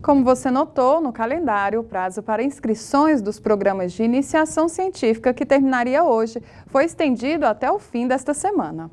Como você notou no calendário, o prazo para inscrições dos programas de iniciação científica, que terminaria hoje, foi estendido até o fim desta semana.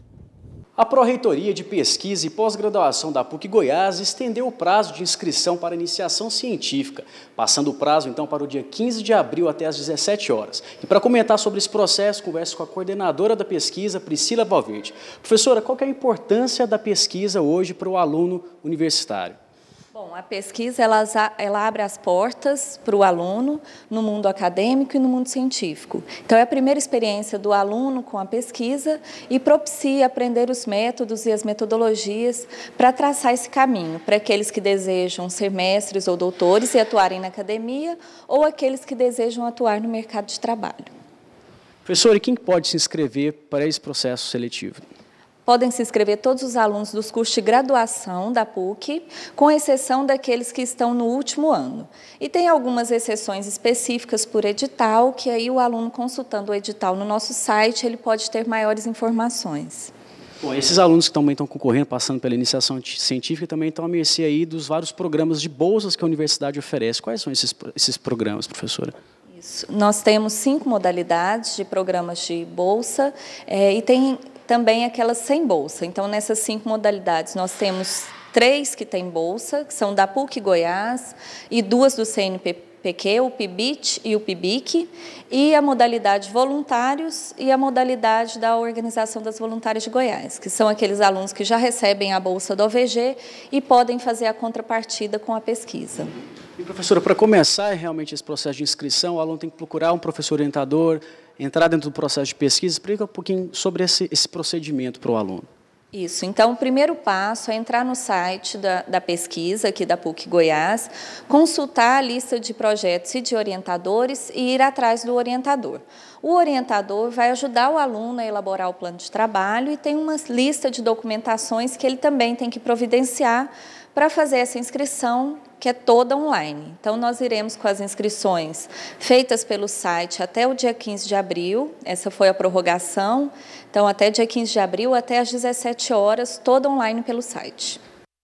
A Pró-Reitoria de Pesquisa e Pós-Graduação da PUC Goiás estendeu o prazo de inscrição para iniciação científica, passando o prazo então para o dia 15 de abril até às 17 horas. E para comentar sobre esse processo, converso com a coordenadora da pesquisa, Priscila Valverde. Professora, qual que é a importância da pesquisa hoje para o aluno universitário? Bom, a pesquisa ela abre as portas para o aluno no mundo acadêmico e no mundo científico. Então, é a primeira experiência do aluno com a pesquisa e propicia aprender os métodos e as metodologias para traçar esse caminho para aqueles que desejam ser mestres ou doutores e atuarem na academia ou aqueles que desejam atuar no mercado de trabalho. Professora, e quem pode se inscrever para esse processo seletivo? Podem se inscrever todos os alunos dos cursos de graduação da PUC, com exceção daqueles que estão no último ano. E tem algumas exceções específicas por edital, que aí o aluno consultando o edital no nosso site, ele pode ter maiores informações. Bom, esses alunos que também estão concorrendo, passando pela iniciação científica, também estão à mercê aí dos vários programas de bolsas que a universidade oferece. Quais são esses programas, professora? Isso. Nós temos 5 modalidades de programas de bolsa e tem também aquelas sem bolsa. Então, nessas 5 modalidades, nós temos 3 que têm bolsa, que são da PUC Goiás, e 2 do CNPq, o PIBIT e o PIBIC, e a modalidade voluntários e a modalidade da Organização das Voluntárias de Goiás, que são aqueles alunos que já recebem a bolsa do OVG e podem fazer a contrapartida com a pesquisa. E, professora, para começar realmente esse processo de inscrição, o aluno tem que procurar um professor orientador, entrar dentro do processo de pesquisa. Explica um pouquinho sobre esse procedimento para o aluno. Isso. Então, o primeiro passo é entrar no site da pesquisa, aqui da PUC Goiás, consultar a lista de projetos e de orientadores e ir atrás do orientador. O orientador vai ajudar o aluno a elaborar o plano de trabalho e tem uma lista de documentações que ele também tem que providenciar para fazer essa inscrição, que é toda online. Então, nós iremos com as inscrições feitas pelo site até o dia 15 de abril, essa foi a prorrogação, então até dia 15 de abril, até às 17 horas, toda online pelo site.